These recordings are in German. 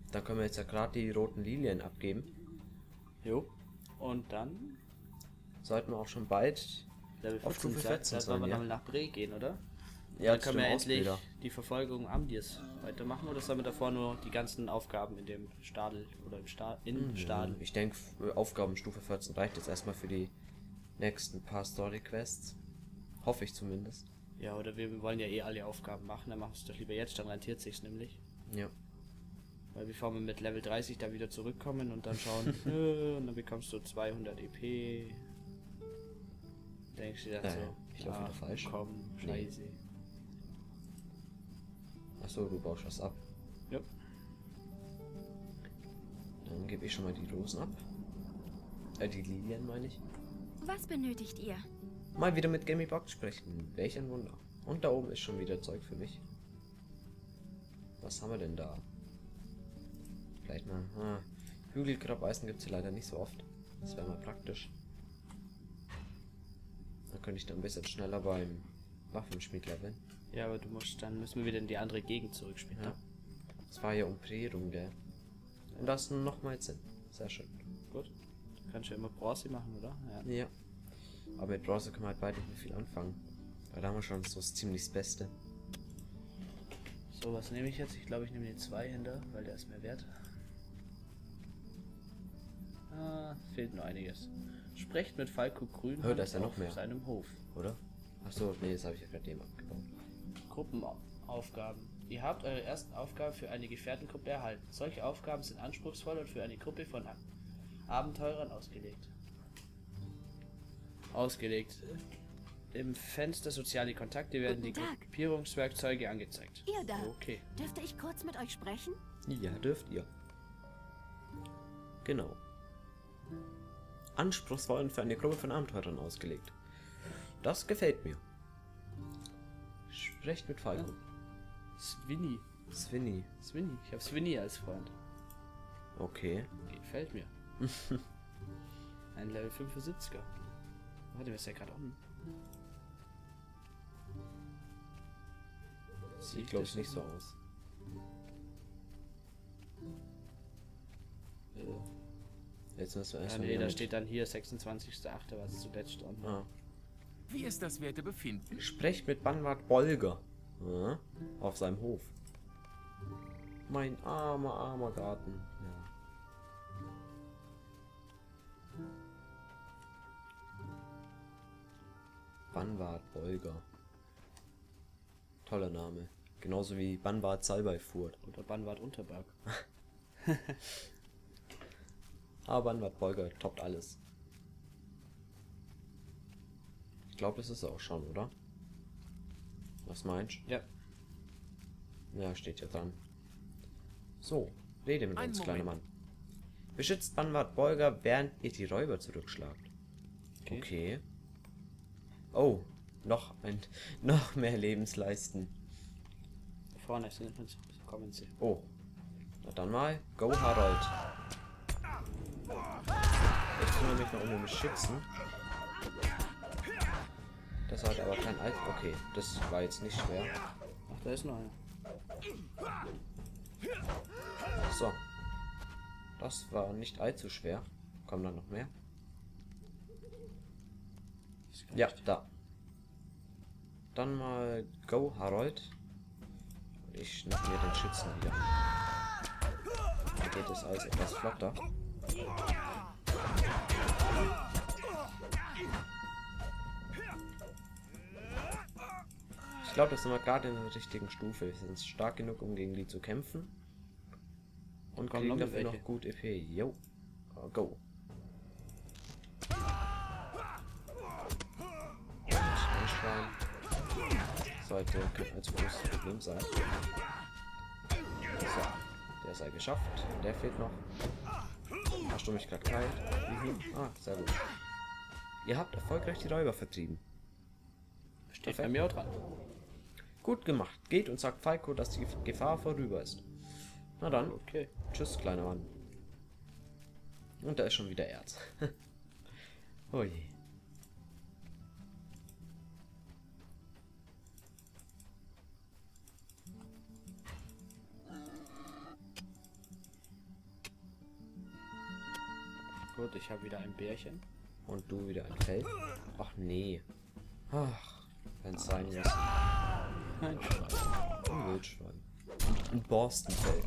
Da können wir jetzt ja gerade die roten Lilien abgeben. Jo. Und dann Sollten wir auch schon bald Level auf 14 Stufe sein. 14 Da sollen wir sein, ja. nochmal nach Bre gehen, oder? Ja, Dann können wir endlich Ausbilder. die Verfolgung Amdirs weitermachen, oder sollen wir davor nur die ganzen Aufgaben in dem Stadel oder im Stadel? Ich denke, Aufgaben Stufe 14 reicht jetzt erstmal für die nächsten paar Story-Quests. Hoffe ich zumindest. Ja, oder wir wollen ja eh alle Aufgaben machen, dann machen wir es doch lieber jetzt, dann rentiert sich's nämlich. Ja. Weil bevor wir mit Level 30 da wieder zurückkommen und dann schauen, und dann bekommst du 200 EP. Denkst du dir dann so, ich laufe wieder falsch. Komm, Nee. scheiße. Achso, du baust was ab. Ja. Dann gebe ich schon mal die Rosen ab. Die Lilien meine ich. Was benötigt ihr? Mal wieder mit Gammy Box sprechen. Welch ein Wunder. Und da oben ist schon wieder Zeug für mich. Was haben wir denn da? Vielleicht mal. Hügelkrabbeisen gibt es hier leider nicht so oft. Das wäre mal praktisch. Dann könnte ich dann ein bisschen schneller beim Waffenschmied leveln. Ja, aber dann müssen wir wieder in die andere Gegend zurückspielen. Ja. Das war ja Umdrehung, gell? Und das nochmal Sinn. Sehr schön. Gut. Du kannst ja immer Bronze machen, oder? Ja. Ja. Aber mit Bronze können wir halt beide nicht mehr viel anfangen. Weil da haben wir schon so ziemlich das Beste. So, was nehme ich jetzt? Ich glaube, ich nehme den Zweihänder, weil der ist mehr wert. Fehlt nur einiges. Sprecht mit Falco Grün Oh, da ist ja noch mehr. auf seinem Hof. Oder? Achso, nee, das habe ich ja gerade eben abgebaut. Gruppenaufgaben. Ihr habt eure ersten Aufgabe für eine Gefährtengruppe erhalten. Solche Aufgaben sind anspruchsvoll und für eine Gruppe von Abenteurern ausgelegt. Im Fenster soziale Kontakte werden die Guten Tag. Gruppierungswerkzeuge angezeigt. Ihr da. Okay. Dürfte ich kurz mit euch sprechen? Ja, dürft ihr. Genau. Anspruchsvoll und für eine Gruppe von Abenteurern ausgelegt. Das gefällt mir. Sprecht mit Falco. Swinny. Swinny. Swinny. Ich habe Swinny als Freund. Okay. Gefällt mir. Ein Level 75er. Warte, wer ist ja gerade unten? Sieht, glaube ich, nicht so aus. Jetzt müssen wir erstmal. Nee, da steht dann hier 26.8., was zuletzt stand. Ah. Wie ist das Wertebefinden? Sprecht mit Banwart Bolger. Ja, auf seinem Hof. Mein armer Garten. Ja. Banwart Bolger. Toller Name. Genauso wie Banwart Salbeifurt. Oder Banwart Unterberg. Aber Banwart Bolger toppt alles. Ich glaube, das ist er auch schon, oder? Was meinst du? Ja. Ja, steht ja dran. So, rede mit Einen uns, kleiner Mann. Moment. Beschützt Banwart Bolger, während ihr die Räuber zurückschlagt. Okay. Oh, noch mehr Lebensleisten. Vorne sind uns. Kommen sie. Oh. Na dann mal, go Harold. Ich kümmere mich mal um den Schützen. Das hat aber kein Alt. Okay, das war jetzt nicht schwer. Ach, da ist noch einer. So. Das war nicht allzu schwer. Kommen da noch mehr? Ja, da. Dann mal go Harold. Ich schnapp mir den Schützen wieder. Da geht das alles etwas flotter. Ich glaube, das sind wir gerade in der richtigen Stufe. Wir sind stark genug, um gegen die zu kämpfen. Und Kommen kriegen noch dafür welche. noch gut EP. Jo. Go. Einschreien. Sollte kein allzu großes Problem sein. So. Der sei geschafft. Der fehlt noch. Hast du mich gerade geheilt? Ah, sehr gut. Ihr habt erfolgreich die Räuber vertrieben. Steht bei mir auch dran. Gut gemacht. Geht und sagt Falco, dass die Gefahr vorüber ist. Na dann. Okay. Tschüss, kleiner Mann. Und da ist schon wieder Erz. Oh je. Gut, ich habe wieder ein Bärchen. Und du wieder ein Fell. Ach nee. Ach, wenn es sein muss. Nein. Ein Wildschwein. Ein Borstenfell.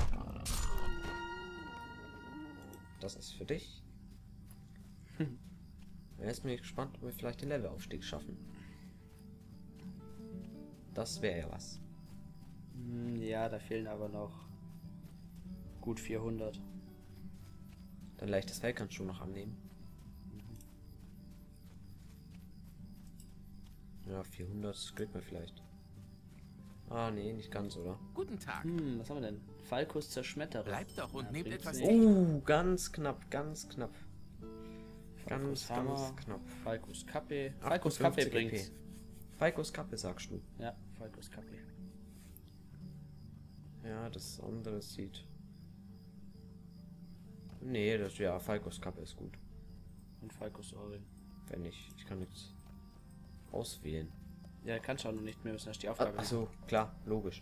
Das ist für dich. Jetzt bin ich gespannt, ob wir vielleicht den Levelaufstieg schaffen. Das wäre ja was. Ja, da fehlen aber noch gut 400. Dein leichtes Fell kannst du noch annehmen. Ja, 400 kriegt man vielleicht. Ah, nee, nicht ganz, oder? Guten Tag. Was haben wir denn? Falkus Zerschmetterer. Bleibt doch und nehmt bringt's etwas. nicht. Ganz knapp, ganz knapp. Falkus Ganz, Hammer. ganz knapp. Falkus Kappe. Falkus Kappe 58 bringt. EP. Falkus Kappe, sagst du. Ja, Falkus Kappe. Ja, das andere sieht... Nee, das ja, Falkus Kappe ist gut. Und Falkus Ohrring. Wenn ich kann nichts auswählen. Ja, kannst du auch noch nicht mehr, müssen erst die Aufgabe. Achso, klar, logisch.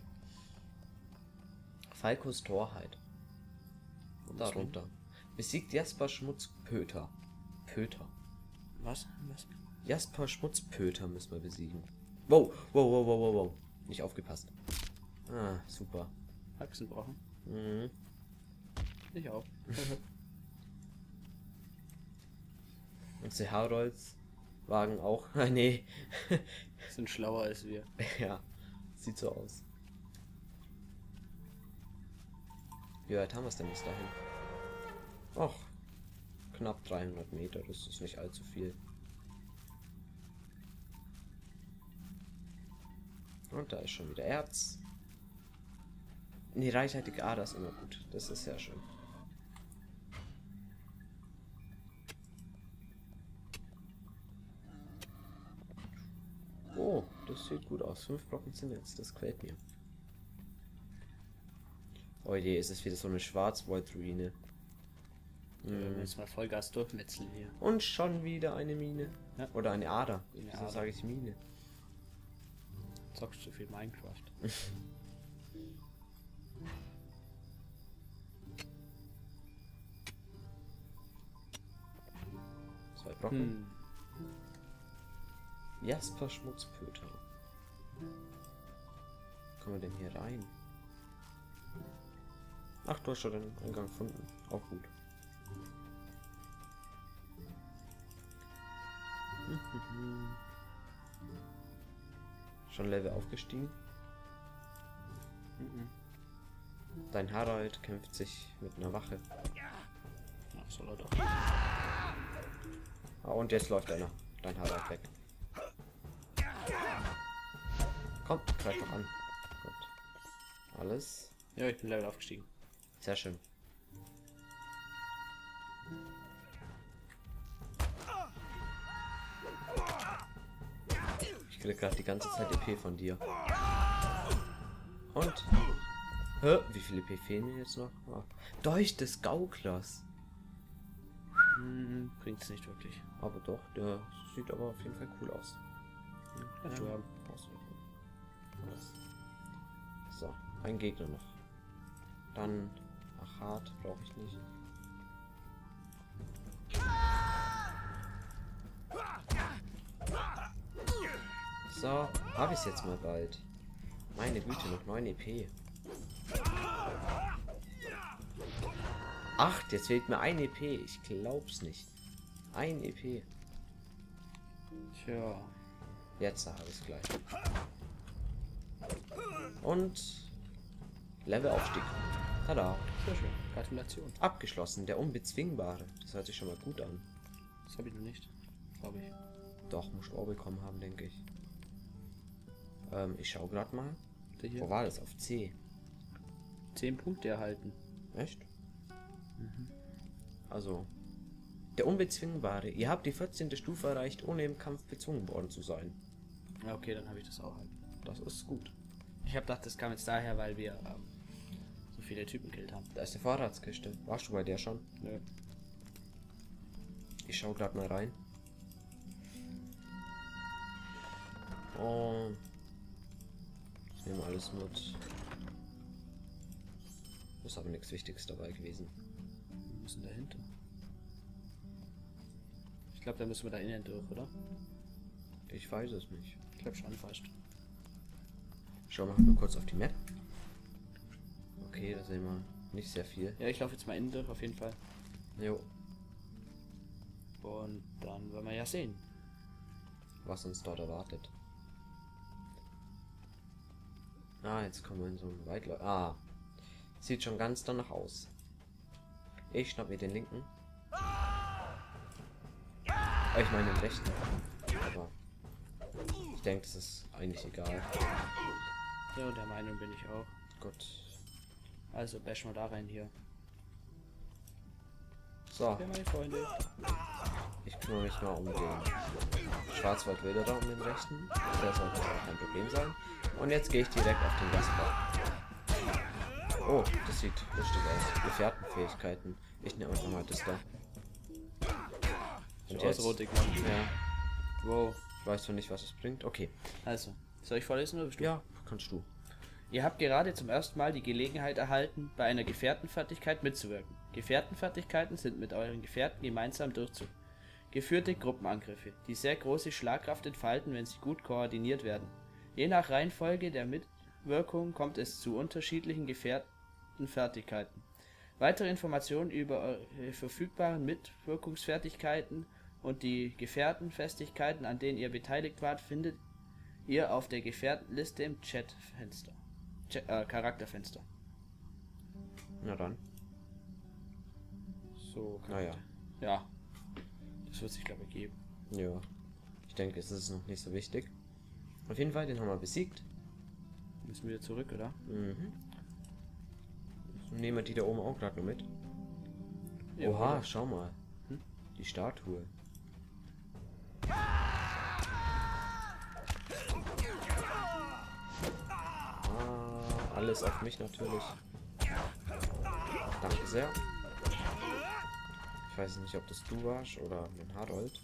Falkus Torheit. Und darunter. Besiegt Jasper Schmutzpöter. Pöter. Was? Was? Jasper Schmutzpöter müssen wir besiegen. Wow, wow, wow, wow, wow, wow. Nicht aufgepasst. Ah, super. Haxen brauchen. Mhm. Ich auch. Und die Harolds wagen auch. Ah, nee. Sind schlauer als wir. Ja, sieht so aus. Wie weit haben wir es denn bis dahin? Och, knapp 300 Meter, das ist nicht allzu viel. Und da ist schon wieder Erz. Nee, reichhaltige Ader ist immer gut. Das ist sehr schön. Oh, das sieht gut aus. 5 Brocken sind jetzt. Das gefällt mir. Oh je, ist es wieder so eine Schwarzwaldruine. Wir werden jetzt mal Vollgas durchmetzeln hier. Und schon wieder eine Mine. Ja. Oder eine Ader. Eine Wieso Ader. sage ich Mine? Zockst du viel Minecraft? 2 Brocken. Jasper Schmutzpöter. Kommen wir denn hier rein? Ach, du hast schon den Eingang gefunden. Auch gut. Schon Level aufgestiegen? Dein Harald kämpft sich mit einer Wache. Ach, soll er doch. Ah, und jetzt läuft einer. Dein Harald weg. Komm, greif doch an. Gut. Alles. Ja, ich bin Level aufgestiegen. Sehr schön. Ich krieg gerade die ganze Zeit EP von dir. Und? Hä? Wie viele EP fehlen mir jetzt noch? Ah. Dolch des Gauklers. Bringt's nicht wirklich. Aber doch, der sieht aber auf jeden Fall cool aus. Kannst du haben. Alles. So, ein Gegner noch. Dann Achat brauche ich nicht. So, habe ich es jetzt mal bald. Meine Güte, noch 9 EP. 8, jetzt fehlt mir ein EP. Ich glaub's nicht. Ein EP. Tja. Jetzt habe ich es gleich. Und Levelaufstieg. Tada. Sehr schön. Gratulation. Abgeschlossen. Der Unbezwingbare. Das hört sich schon mal gut an. Das habe ich noch nicht. Glaube ich. Doch, muss ich auch bekommen haben, denke ich. Ich schau gerade mal. Der hier. Wo war das? Auf C. 10 Punkte erhalten. Echt? Also. Der Unbezwingbare. Ihr habt die 14. Stufe erreicht, ohne im Kampf bezwungen worden zu sein. Ja, okay, dann habe ich das auch halt. Das ist gut. Ich habe gedacht, das kam jetzt daher, weil wir so viele Typen gekillt haben. Da ist die Vorratskiste. Warst du bei der schon? Nö. Ich schau gerade mal rein. Oh. Ich nehme alles mit. Ist aber nichts Wichtiges dabei gewesen. Wir müssen dahinter. Ich glaube, da müssen wir da innen durch, oder? Ich weiß es nicht. Ich glaube schon fast. Schauen wir mal kurz auf die Map. Okay, da sehen wir nicht sehr viel. Ja, ich laufe jetzt mal innen durch, auf jeden Fall. Jo, Und dann werden wir ja sehen. was uns dort erwartet. Ah, jetzt kommen wir in so einen Weitläufer. Ah, sieht schon ganz danach aus. Ich schnapp mir den linken. Ich meine den rechten. Aber ich denke, das ist eigentlich egal. Ja, der Meinung bin ich auch. Gut. Also bash mal da rein hier. So, Ja, meine Freunde. ich kümmere mich mal um den Schwarzwaldwilder da, um den rechten. Der sollte auch kein Problem sein. Und jetzt gehe ich direkt auf den Gasbau. Oh, das sieht lustig aus. Gefährtenfähigkeiten. Ich nehme einfach mal das da. Und jetzt, Ausrotig machen. ja, Wow. ich weiß noch nicht, was es bringt. Okay. Also, soll ich vorlesen oder bist du? Ja, kannst du. Ihr habt gerade zum ersten Mal die Gelegenheit erhalten, bei einer Gefährtenfertigkeit mitzuwirken. Gefährtenfertigkeiten sind mit euren Gefährten gemeinsam durchzuführen. Geführte Gruppenangriffe, die sehr große Schlagkraft entfalten, wenn sie gut koordiniert werden. Je nach Reihenfolge der Mitwirkung kommt es zu unterschiedlichen Gefährtenfertigkeiten. Weitere Informationen über eure verfügbaren Mitwirkungsfertigkeiten und die Gefährtenfestigkeiten, an denen ihr beteiligt wart, findet ihr auf der Gefährtenliste im Chatfenster. Charakterfenster. Na dann. So, Naja. ja. Das wird sich, glaube ich, geben. Ja. Ich denke, es ist noch nicht so wichtig. Auf jeden Fall, den haben wir besiegt. Müssen wir zurück, oder? Mhm. Nehmen wir die da oben auch gerade noch mit. Ja, Oha, oder? schau mal. Die Statue. Ah, alles auf mich natürlich. Danke sehr. Ich weiß nicht, ob das du warst oder mein Harold.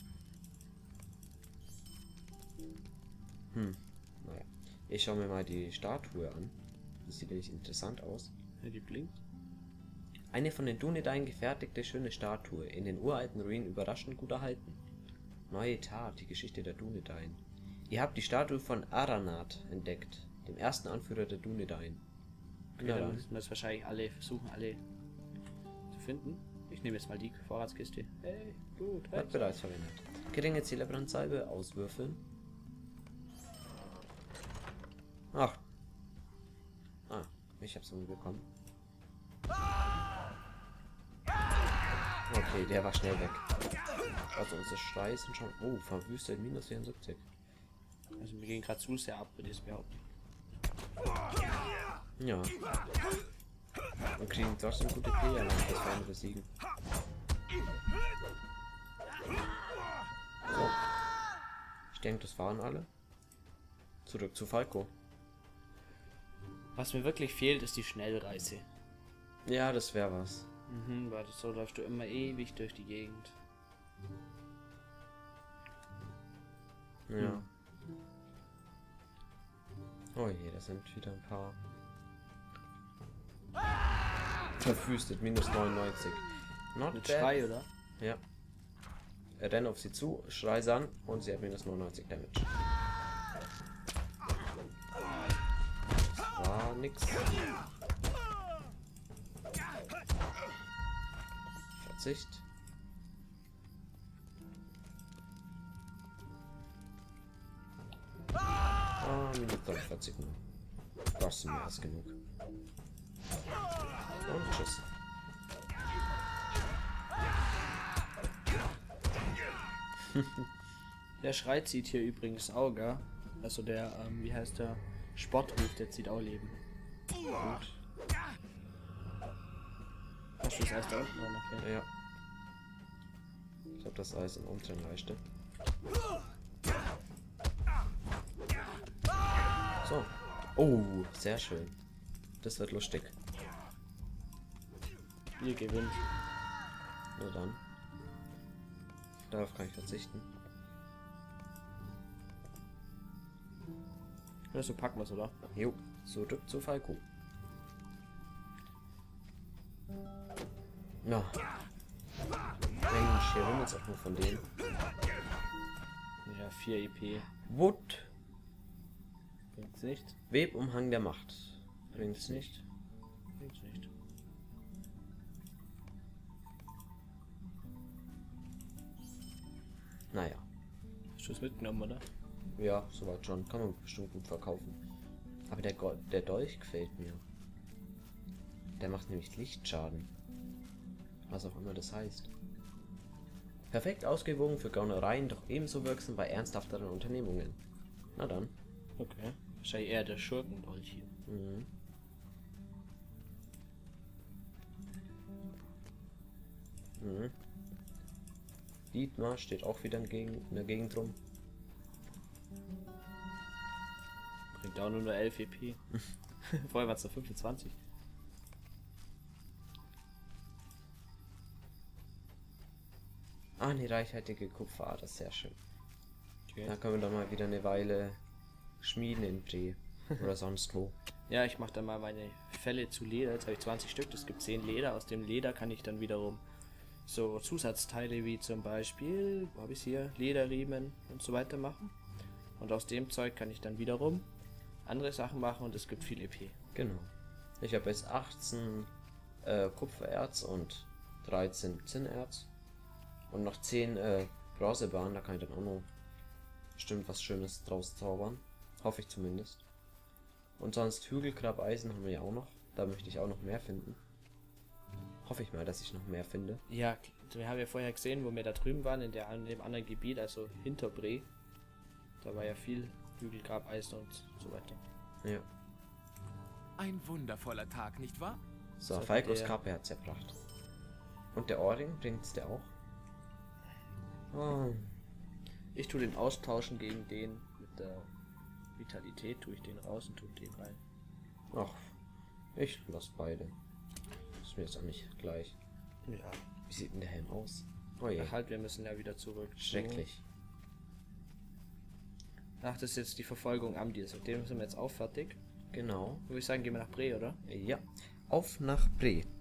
Naja. Ich schaue mir mal die Statue an. Die sieht nämlich interessant aus. Ja, die blinkt. Eine von den Dunedain gefertigte schöne Statue, in den uralten Ruinen überraschend gut erhalten. Neue Tat, die Geschichte der Dunedain. Ihr habt die Statue von Aranat entdeckt, dem ersten Anführer der Dunedain. Okay, dann müssen wir es wahrscheinlich alle versuchen, alle zu finden. Ich nehme jetzt mal die Vorratskiste. Hey, gut. Wird bereits verwendet. Geringe Zählerbrandsalbe auswürfeln. Ach. Ah, ich hab's bekommen. Okay, der war schnell weg. Also unsere Schrei sind schon... Oh, verwüstet minus 74. Also wir gehen gerade zu sehr ab, würde ich behaupten. Ja. Und kriegen trotzdem gute Player, wenn wir das Feinde besiegen. So. Ich denke, das waren alle. Zurück zu Falco. Was mir wirklich fehlt, ist die Schnellreise. Ja, das wäre was. Weil so läufst du immer ewig durch die Gegend. Ja. Oh je, das sind wieder ein paar. Verwüstet, minus 99. Not Mit bad. Schrei, oder? Ja. Er rennt auf sie zu, schrei sie an und sie hat minus 99 Damage. Das war nix. Verzicht. Minus 43 nur. Das ist mehr als genug. Und tschüss. Der Schrei zieht hier übrigens auch, gell? Also der, wie heißt der? Sportruf, der zieht auch Leben. Gut. Hast du das Eis da unten auch noch? Ja. Ja. Ich glaube, das Eis im unteren Leiste. So. Oh, sehr schön. Das wird lustig. Ihr gewinnt. Na dann. Darauf kann ich verzichten. Ja, so packen wir's, oder? Jo, zurück zu Falco. Ja. Mensch. Ich hole jetzt auch nur von denen. Ja, 4 EP. Wood. Bringt's nicht. Webumhang der Macht. Bringt's nicht. Bringt's nicht. Naja. Hast du es mitgenommen, oder? Ja, soweit schon. Kann man bestimmt gut verkaufen. Aber der Dolch gefällt mir. Der macht nämlich Lichtschaden. Was auch immer das heißt. Perfekt ausgewogen für Gaunereien, doch ebenso wirksam bei ernsthafteren Unternehmungen. Na dann. Okay. Wahrscheinlich eher der Schurkendolch hier. Mhm. Mhm. Dietmar steht auch wieder in der Gegend rum. Bringt auch nur 11 EP. Vorher war es noch 25. Ah, eine reichhaltige Kupferader, sehr schön. Okay. Da können wir dann mal wieder eine Weile schmieden in Dreh. Oder sonst wo. Ja, ich mache dann mal meine Felle zu Leder. Jetzt habe ich 20 Stück, das gibt 10 Leder. Aus dem Leder kann ich dann wiederum so Zusatzteile wie zum Beispiel, wo habe ich hier, Lederriemen und so weiter machen. Und aus dem Zeug kann ich dann wiederum andere Sachen machen und es gibt viel EP. Genau. Ich habe jetzt 18 Kupfererz und 13 Zinnerz. Und noch 10 Bronzebahnen, da kann ich dann auch noch bestimmt was Schönes draus zaubern. Hoffe ich zumindest. Und sonst Hügelkrabbeisen haben wir ja auch noch. Da möchte ich auch noch mehr finden. Hoffe ich mal, dass ich noch mehr finde. Ja, wir haben ja vorher gesehen, wo wir da drüben waren, in dem anderen Gebiet, also hinter Bre. Da war ja viel Hügelgrabeisen und so weiter. Ja. Ein wundervoller Tag, nicht wahr? So, So, Falkos der- Kappe hat's erbracht. Und der Ohrring, bringt's der auch? Oh. Ich tue den austauschen gegen den mit der Vitalität, tue ich den raus und tue den rein. Ach, ich lass beide. Ist mir jetzt auch nicht gleich. Ja. Wie sieht denn der Helm aus? Oh je, Ach halt, wir müssen ja wieder zurück. schrecklich. Ach, das ist jetzt die Verfolgung am Deal. Mit dem sind wir jetzt auch fertig. Genau. Würde ich sagen, gehen wir nach Bre, oder? Ja. Auf nach Bre.